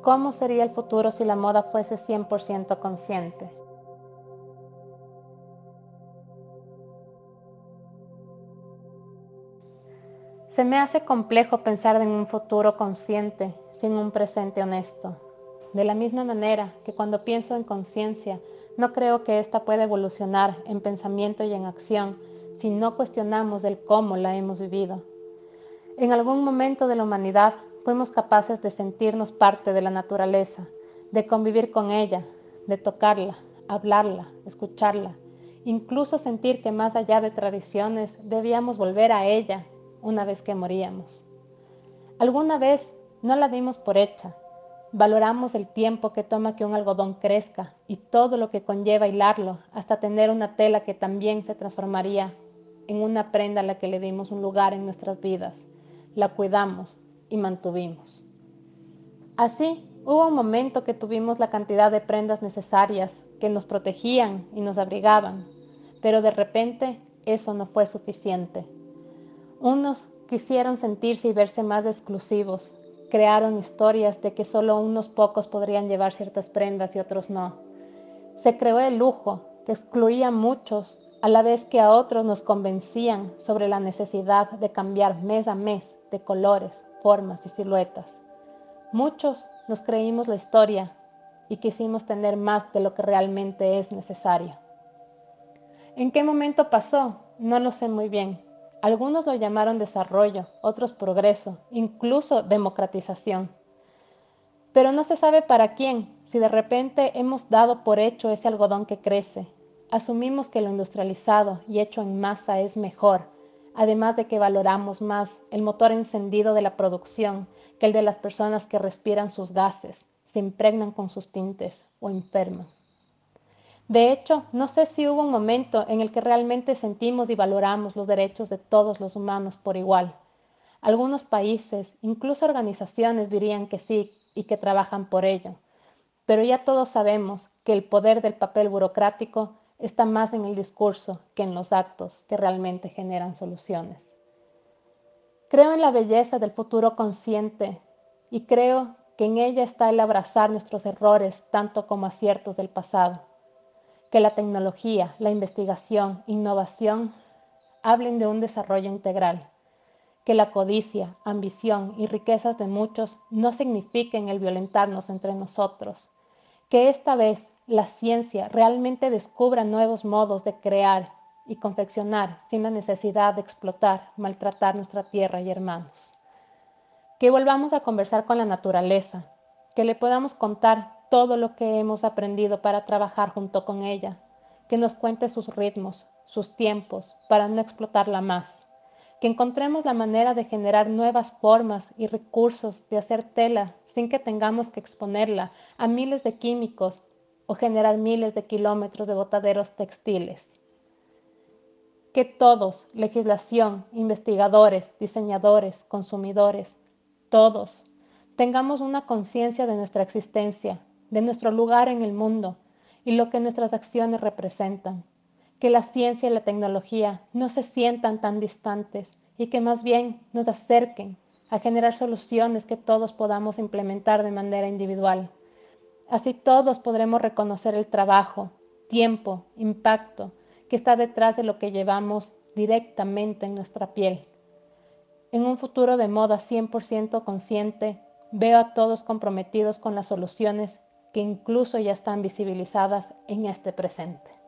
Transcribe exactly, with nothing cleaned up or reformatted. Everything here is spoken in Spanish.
¿Cómo sería el futuro si la moda fuese cien por ciento consciente? Se me hace complejo pensar en un futuro consciente sin un presente honesto. De la misma manera que cuando pienso en conciencia, no creo que ésta pueda evolucionar en pensamiento y en acción si no cuestionamos el cómo la hemos vivido. En algún momento de la humanidad fuimos capaces de sentirnos parte de la naturaleza, de convivir con ella, de tocarla, hablarla, escucharla, incluso sentir que más allá de tradiciones debíamos volver a ella una vez que moríamos. Alguna vez no la dimos por hecha. Valoramos el tiempo que toma que un algodón crezca y todo lo que conlleva hilarlo hasta tener una tela que también se transformaría en una prenda a la que le dimos un lugar en nuestras vidas. La cuidamos y mantuvimos. Así, hubo un momento que tuvimos la cantidad de prendas necesarias que nos protegían y nos abrigaban, pero de repente eso no fue suficiente. Unos quisieron sentirse y verse más exclusivos. Crearon historias de que solo unos pocos podrían llevar ciertas prendas y otros no. Se creó el lujo que excluía a muchos, a la vez que a otros nos convencían sobre la necesidad de cambiar mes a mes de colores, formas y siluetas. Muchos nos creímos la historia y quisimos tener más de lo que realmente es necesario. ¿En qué momento pasó? No lo sé muy bien. Algunos lo llamaron desarrollo, otros progreso, incluso democratización. Pero no se sabe para quién, si de repente hemos dado por hecho ese algodón que crece. Asumimos que lo industrializado y hecho en masa es mejor, además de que valoramos más el motor encendido de la producción que el de las personas que respiran sus gases, se impregnan con sus tintes o enferman. De hecho, no sé si hubo un momento en el que realmente sentimos y valoramos los derechos de todos los humanos por igual. Algunos países, incluso organizaciones, dirían que sí y que trabajan por ello. Pero ya todos sabemos que el poder del papel burocrático está más en el discurso que en los actos que realmente generan soluciones. Creo en la belleza del futuro consciente y creo que en ella está el abrazar nuestros errores tanto como aciertos del pasado. Que la tecnología, la investigación, innovación hablen de un desarrollo integral. Que la codicia, ambición y riquezas de muchos no signifiquen el violentarnos entre nosotros. Que esta vez la ciencia realmente descubra nuevos modos de crear y confeccionar sin la necesidad de explotar, maltratar nuestra tierra y hermanos. Que volvamos a conversar con la naturaleza, que le podamos contar todo lo que hemos aprendido para trabajar junto con ella, que nos cuente sus ritmos, sus tiempos, para no explotarla más, que encontremos la manera de generar nuevas formas y recursos de hacer tela sin que tengamos que exponerla a miles de químicos o generar miles de kilómetros de botaderos textiles. Que todos, legislación, investigadores, diseñadores, consumidores, todos, tengamos una conciencia de nuestra existencia, de nuestro lugar en el mundo y lo que nuestras acciones representan. Que la ciencia y la tecnología no se sientan tan distantes y que más bien nos acerquen a generar soluciones que todos podamos implementar de manera individual. Así todos podremos reconocer el trabajo, tiempo, impacto que está detrás de lo que llevamos directamente en nuestra piel. En un futuro de moda cien por ciento consciente, veo a todos comprometidos con las soluciones que incluso ya están visibilizadas en este presente.